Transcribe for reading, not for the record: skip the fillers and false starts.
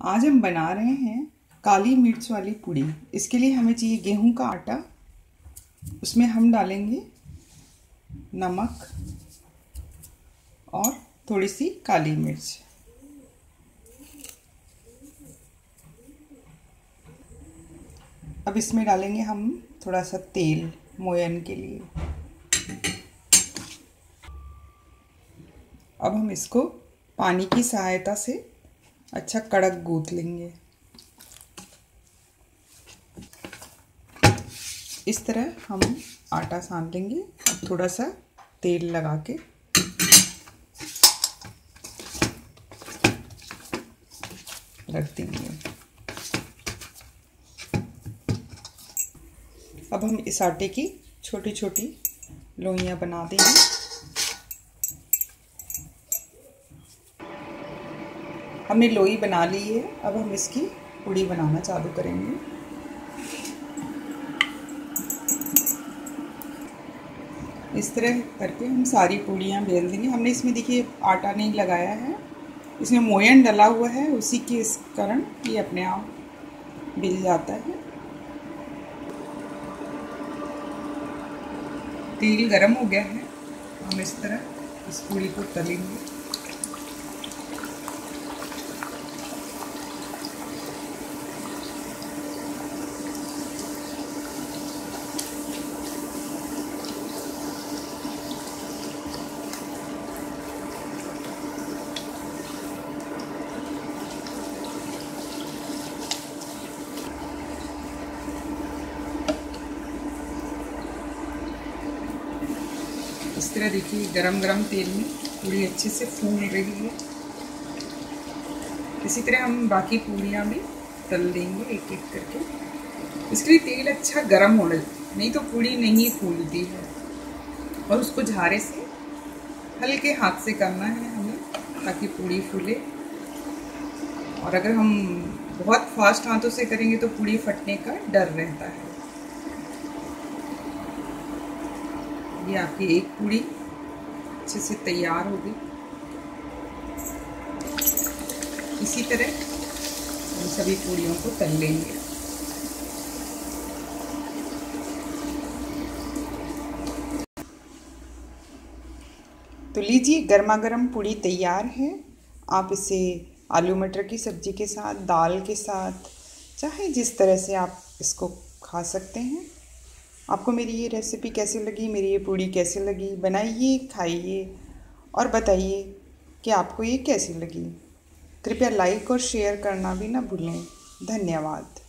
आज हम बना रहे हैं काली मिर्च वाली पूड़ी। इसके लिए हमें चाहिए गेहूं का आटा, उसमें हम डालेंगे नमक और थोड़ी सी काली मिर्च। अब इसमें डालेंगे हम थोड़ा सा तेल मोयन के लिए। अब हम इसको पानी की सहायता से अच्छा कड़क गूंथ लेंगे। इस तरह हम आटा सान लेंगे। अब थोड़ा सा तेल लगा के रख देंगे। अब हम इस आटे की छोटी छोटी लोइयां बना देंगे। हमने लोई बना ली है। अब हम इसकी पूड़ी बनाना चालू करेंगे। इस तरह करके हम सारी पूड़ियाँ बेल देंगे। हमने इसमें देखिए आटा नहीं लगाया है, इसमें मोयन डला हुआ है, उसी के इस कारण ये अपने आप बिल जाता है। तेल गरम हो गया है, हम इस तरह इस पूड़ी को तलेंगे। इस तरह देखिए गरम गरम तेल में पूड़ी अच्छे से फूल रही है। इसी तरह हम बाकी पूड़ियाँ भी तल देंगे एक एक करके। इसके लिए तेल अच्छा गरम होना, नहीं तो पूड़ी नहीं फूलती है। और उसको झारे से हल्के हाथ से करना है हमें, ताकि पूड़ी फूले। और अगर हम बहुत फास्ट हाथों से करेंगे तो पूड़ी फटने का डर रहता है। ये आपकी एक पूड़ी अच्छे से तैयार हो गई। इसी तरह हम सभी पूड़ियों को तल लेंगे। तो लीजिए गर्मा गर्म पूड़ी तैयार है। आप इसे आलू मटर की सब्जी के साथ, दाल के साथ, चाहे जिस तरह से आप इसको खा सकते हैं। आपको मेरी ये रेसिपी कैसी लगी, मेरी ये पूड़ी कैसी लगी, बनाइए, खाइए और बताइए कि आपको ये कैसी लगी। कृपया लाइक और शेयर करना भी ना भूलें। धन्यवाद।